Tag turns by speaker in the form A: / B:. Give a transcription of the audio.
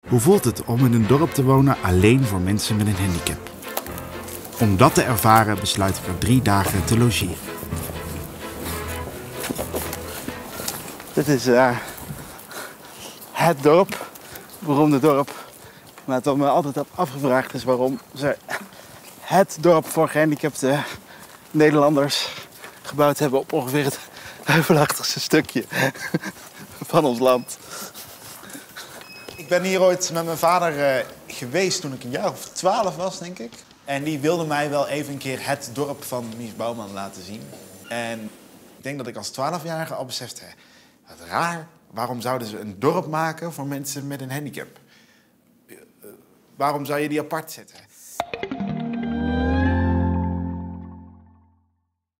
A: Hoe voelt het om in een dorp te wonen alleen voor mensen met een handicap? Om dat te ervaren besluit ik er 3 dagen te logeren.
B: Dit is het dorp, het beroemde dorp. Maar wat me altijd heb afgevraagd is waarom ze het dorp voor gehandicapte Nederlanders gebouwd hebben op ongeveer het heuvelachtigste stukje van ons land.
C: Ik ben hier ooit met mijn vader geweest toen ik een jaar of 12 was, denk ik. En die wilde mij wel even een keer het dorp van Mies Bouwman laten zien. En ik denk dat ik als 12-jarige al besefte, wat raar, waarom zouden ze een dorp maken voor mensen met een handicap? Waarom zou je die apart zetten?